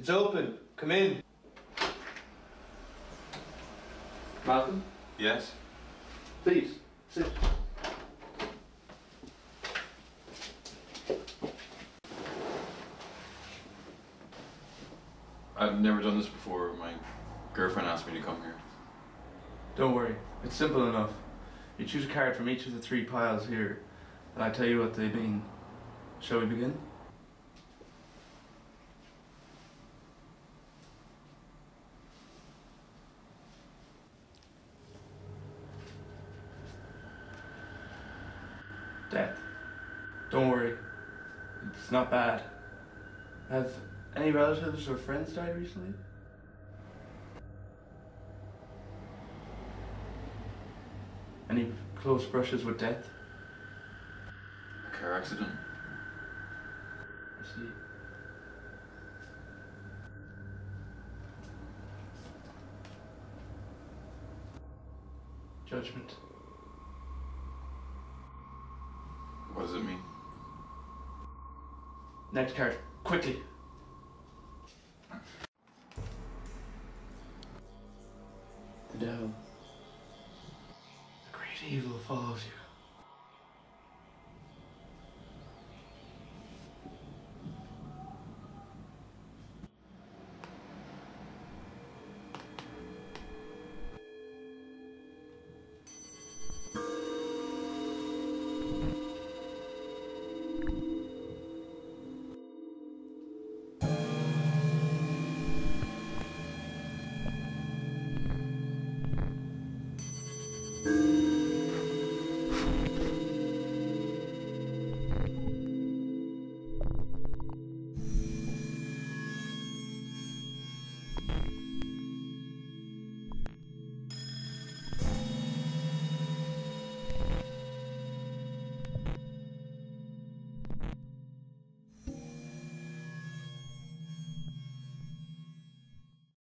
It's open. Come in. Malcolm, Yes? please, sit. I've never done this before. My girlfriend asked me to come here. Don't worry. It's simple enough. You choose a card from each of the 3 piles here, and I tell you what they mean. Shall we begin? Death. Don't worry. It's not bad. Have any relatives or friends died recently? Any close brushes with death? A car accident. I see. Judgment. What does it mean? Next card. Quickly. The devil. A great evil follows you.